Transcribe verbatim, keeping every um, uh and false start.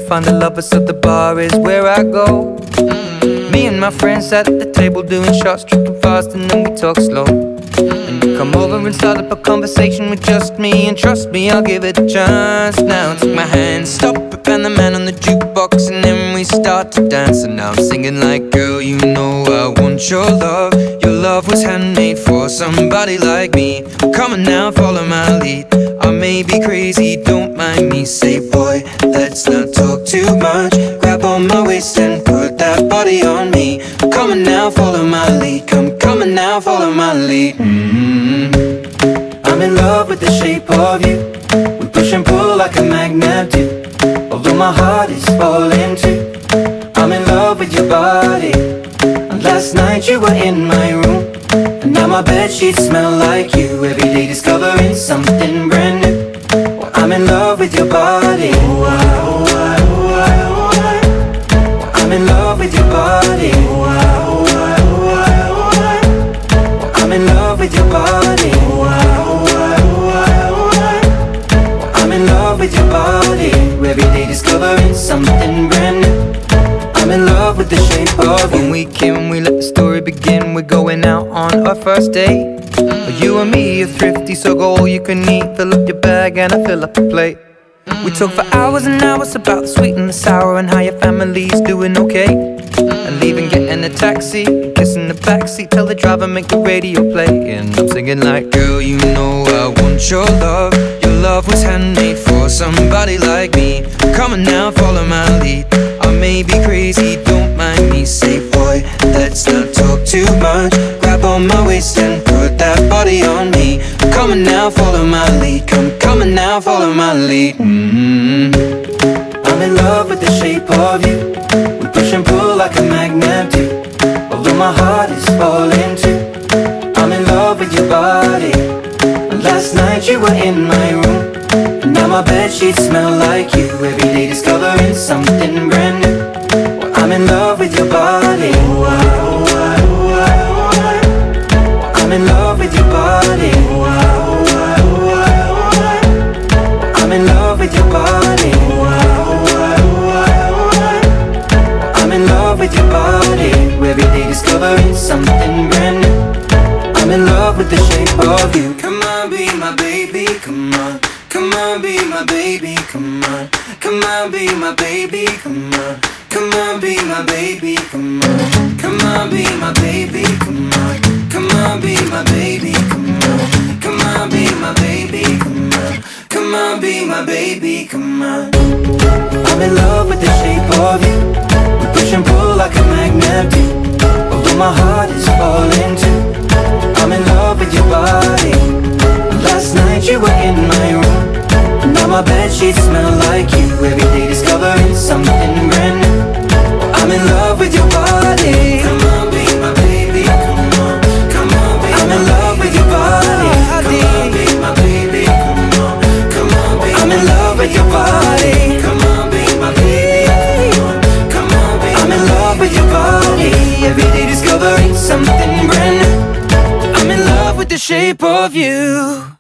find the lovers, so the bar is where I go. Me and my friends at the table doing shots, tripping fast, and then we talk slow. And you come over and start up a conversation with just me, and trust me, I'll give it a chance. Now take my hand, stop it, and the man on the jukebox, and then we start to dance. And now I'm singing like, girl, you know I want your love. Your love was handmade for somebody like me. Come on now, follow my lead. I may be crazy, don't mind me. Say, boy, let's not talk too much. Grab on my waist and put that body on me. Come on now, follow my lead. Come, come on now, follow my lead. Mm-hmm. I'm in love with the shape of you. We push and pull like a magnet do. Although my heart is falling too. I'm in love with your body. And last night you were in my room, and now my bedsheets smell like you. Every day discovering something brand new. Well, I'm in love with your body. Oh, I, oh, I, oh, I, oh, I. Well, I'm in love with your body. Oh, I, oh, I, oh, I, oh, I. Well, I'm in love with your body. Oh, I, oh, I, oh, I, oh, I. Well, I'm in love with your body. Every day discovering something brand new. I'm in love with the shape of you. When we came, we let the story begin. We're going out on our first date. You and me are thrifty, so go all you can eat. Fill up your bag and I fill up the plate. We talk for hours and hours about the sweet and the sour, and how your family's doing okay. And leaving, getting a taxi, kissing the backseat, tell the driver make the radio play. And I'm singing like, girl, you know I want your love. Your love was handmade for somebody like me. Come on now, follow my lead. I may be crazy, don't mind me. Say, boy, let's not talk too much. Grab on my waist and put that body on me. Come on now, follow my lead. Come, come on now, follow my lead. Mm-hmm. I'm in love with the shape of you. We push and pull like a magnet do. Although my heart is falling too. I'm in love with your body. Last night you were in my room, and now my bedsheets smell like you. Every day discovering something brand new. Well, I'm in love with your body. Oh, I, oh, I, oh, I, oh, I. Well, I'm in love with your body. Oh, I, oh, I, oh, I, oh, I. Well, I'm in love with your body. Oh, I, oh, I, oh, I, oh, I. Well, I'm in love with your body. Every day discovering something brand new. I'm in love with the shape of you. Come on, be my baby, come on. Come on, be my baby, come on. Come on, be my baby, come on. Come on, be my baby, come on. Come on, be my baby, come on. Come on, be my baby, come on. Come on, be my baby, come on. Come on, be my baby, come on. I'm in love with the shape of you. We push and pull like a magnet do. Although my heart is falling too. I'm in love with your body. Last night you were in my room, and now my bedsheets smell like you. Every day discovering something brand new. I'm in love with your body. Come on, be my baby, come on. Come on, be I'm in love with your body. Come on, be my baby, come on. Come on, be I'm in love with your body. Come on, be my baby, come on. Come on, be I'm in love with your body. Every day discovering something brand new. I'm in love with the shape of you.